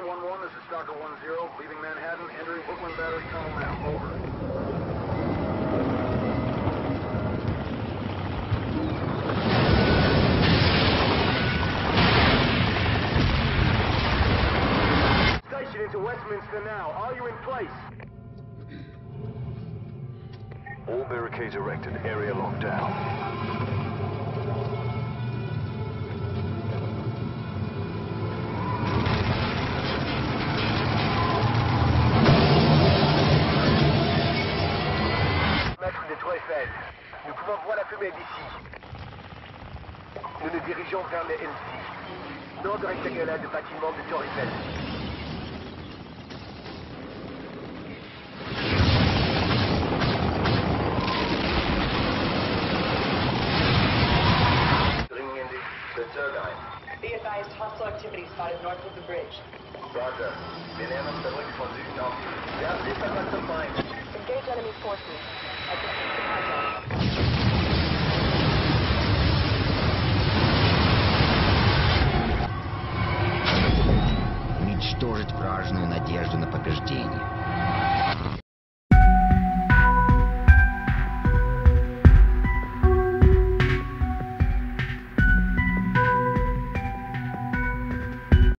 1-1, this is Stalker 1-0, leaving Manhattan, entering Brooklyn Battery Tunnel now. Over. Station into Westminster now. Are you in place? All barricades erected. Area locked down. Nous pouvons voir la fumée d'ici. Nous nous dirigeons vers le MC. Nord de rectangulaire de bâtiment de Tour Eiffel. Bringing in the turbine. Be advised, hostile activity spotted north of the bridge. Roger. Wir nähern uns der Brücke von Süden auf. Wir haben Sichtbarkeit zum Feind. Engage enemy forces. At the contact.